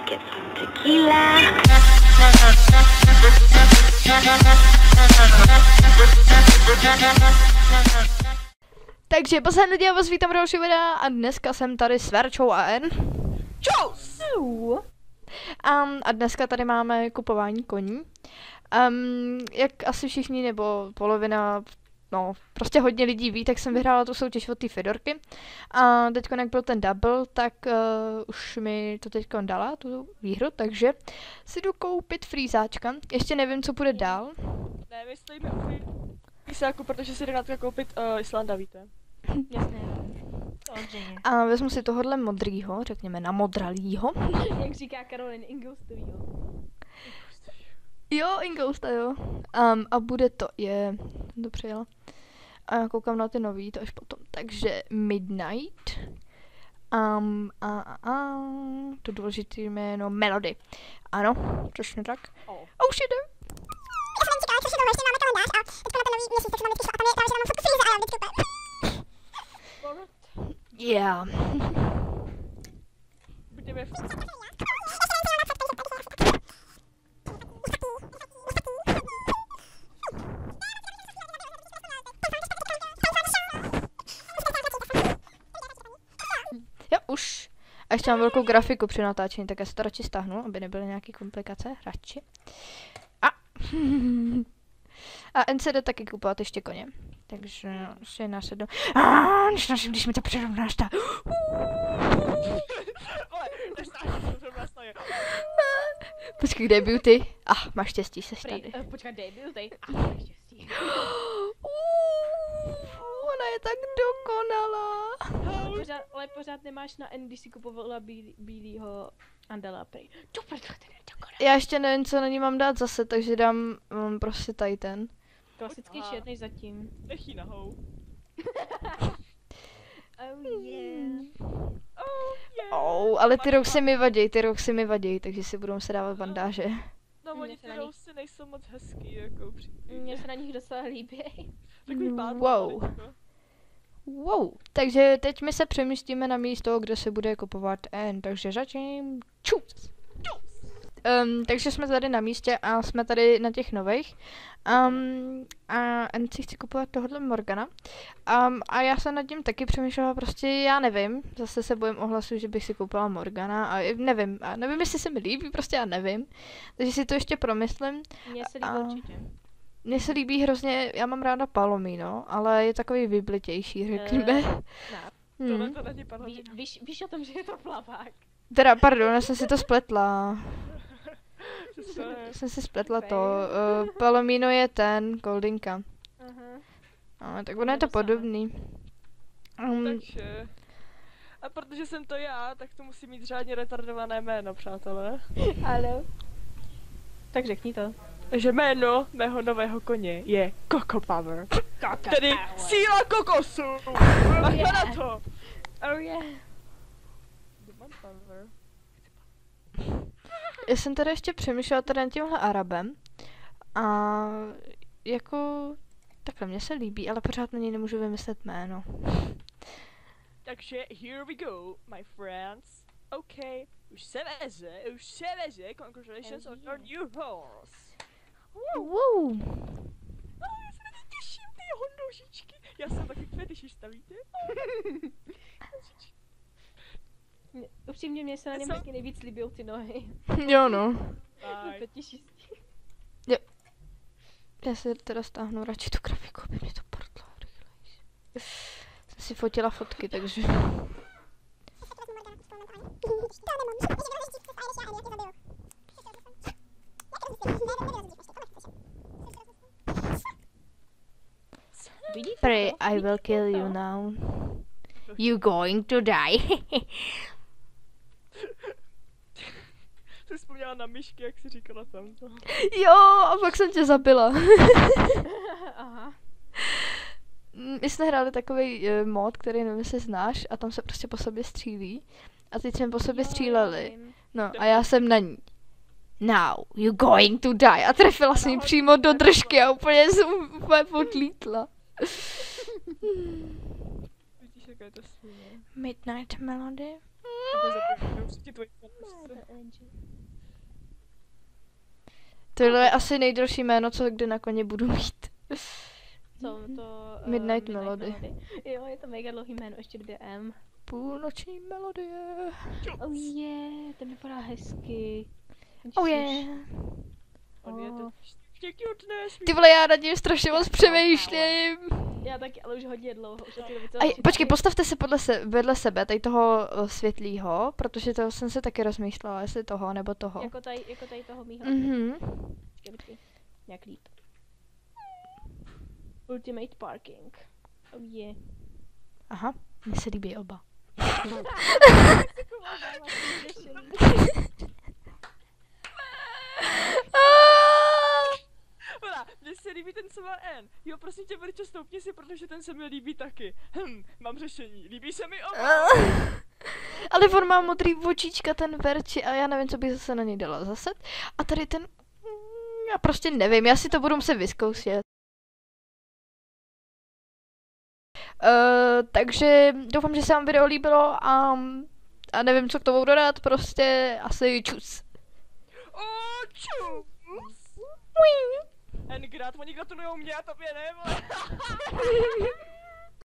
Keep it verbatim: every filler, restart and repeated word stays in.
get some tequila. Takže poslední lidi, já vás vítám v další videa a dneska jsem tady s Verčou a N. Čus! Um, a dneska tady máme kupování koní. Um, jak asi všichni, nebo polovina, no prostě hodně lidí ví, tak jsem vyhrála tu soutěž od té Fedorky. A teď, jak byl ten double, tak uh, už mi to teď dala, tu výhru, takže si jdu koupit frýzáčka. Ještě nevím, co bude dál. Ne, myslíme o písáku, protože si jde na koupit uh, Islanda, víte? Jasně, samozřejmě. A vezmu si tohohle modrýho, řekněme na modralýho. Jak říká Karolin, Ingoustovýho. Jo, Ingousta, jo. Um, a bude to, je, to přijela. A já koukám na ty nový, to až potom. Takže Midnight. Um, a, a, a, to důležité jméno Melody. Ano, přesně tak. Oh. Oh shit. Já jsem čekala, což je dlouho, ještě máme kalendář a teďka na ten nový měsíc, tak jsem tam vždycky šla a tam je, tam, že tam mám fakt fríze a já vždycky úplně. Yeah. Budeme v... Jo, už. A ještě mám velkou grafiku při natáčení, tak já si to radši stáhnu, aby nebyly nějaké komplikace, radši. A. A N se jde taky kupovat ještě koně. Takže si nasednu. Aaaa, než našim, když mi to přirovnáš ta. Počkej, kde je Beauty? Ah, máš štěstí, seš tady. Uh, počkat, dej Beauty. Ah, máš štěstí. Ona je tak dokonalá. Ale pořád, ale pořád nemáš na N, když si kupovala bílý, bílýho Andela prej. To proto ten je dokonalý. Já ještě nevím, co na ní mám dát zase, takže dám um, prostě tady ten. Klasický Aha. černý zatím. Nech jí nahou. Oh yeah. Oh yeah. Oh, ale ty roxy mi vadí, ty roxy mi vadí, takže si budou se dávat bandáže. No Mně oni se ty na nich- rousy nejsou moc hezký, jako upřímně. Mně se na nich docela líbí. Takový pán. Wow. Wow, takže teď my se přemístíme na místo, kde se bude kupovat N, takže začím čus. Um, takže jsme tady na místě a jsme tady na těch nových. Um, a N si chci kupovat tohohle Morgana. Um, a já jsem nad tím taky přemýšlela, prostě já nevím. Zase se bojím ohlasu, že bych si koupila Morgana a nevím. A nevím, jestli se mi líbí, prostě já nevím. Takže si to ještě promyslím. Mně se líbí A- určitě. Mně se líbí hrozně, já mám ráda Palomino, ale je takový vyblitější, řekněme. Ne. Hmm. Tohle to není pan Ví, víš, víš o tom, že je to plavák? Teda, pardon, já jsem si to spletla. Přesně. Jsem si spletla to. Uh, Palomino je ten, Goldinka. Aha. No, tak ono je to podobný. Um, Takže... A protože jsem to já, tak to musí mít řádně retardované jméno, přátelé. Ano. Tak řekni to. Takže jméno mého nového koně je Coco Power. Coco Tedy Power. síla kokosu! Bacha na to! Oh yeah. Demand Power. já jsem teda ještě přemýšlela tady nad tímhle Arabem. A jako... Takhle, mně se líbí, ale pořád na něj nemůžu vymyslet jméno. Takže here we go, my friends. OK, už se veze, už se veze. Congratulations on your new horse. Wow. No, já se na to těším, ty jeho nožičky. Já jsem taky fetišista, víte? Mě- Upřímně mě se na něm Co? taky nejvíc líbí ty nohy. Jo no. Bye. Fetišistí. Já si teda stáhnu radši tu grafiku, aby mě to prdlo rychlejší. Jsem si fotila fotky, takže... Vidíte Pray, to? I will kill you now. You going to die. Jsi vzpomněla na myšky, jak jsi říkala tam to. Jo, a pak jsem tě zabila. Aha. My jsme hráli takový uh, mod, který nevím, jestli znáš, a tam se prostě po sobě střílí. A teď jsme po sobě Jo, stříleli. vím. No a já jsem na ní. Now, you going to die. A trefila jsem jí přímo do držky a úplně jsem úplně podlítla. Vidíš, jaká je to svíně. Midnight Melody. Tohle je asi nejdelší jméno, co kdy na koně budu mít. Co to? uh, Midnight Melody. Jo, je to mega dlouhý jméno, ještě dvě M. Půlnoční melodie. Oh yeah, ten vypadá hezky. Oh yeah. On je Oh. to ještě cuteness. Ty vole, já nad tím strašně moc přemýšlím. Já taky, ale už hodně dlouho, už asi doby Aj, počkej, postavte se podle se, vedle sebe, tady toho uh, světlýho, protože toho jsem se taky rozmýšlela, jestli toho nebo toho. Jako tady, jako tady toho mýho. Mhm. Počkej, počkej. Jak líp. Ultimate parking. Oh yeah. Aha, mně se líbí oba. Ona, mně se líbí ten, co má N. Jo, prosím tě, Verčo, stoupni si, protože ten se mi líbí taky. Hm, mám řešení. Líbí se mi oba. Ale on má modrý očička, ten Verči, a já nevím, co bych zase na něj dala zase. A tady ten... mm, Já prostě nevím, já si to budu muset vyzkoušet. Uh, takže doufám, že se vám video líbilo a, a nevím, co k tomu dodat, prostě asi čus. O, čus. N grad, oni gratulujou mě a tobě ne, vole.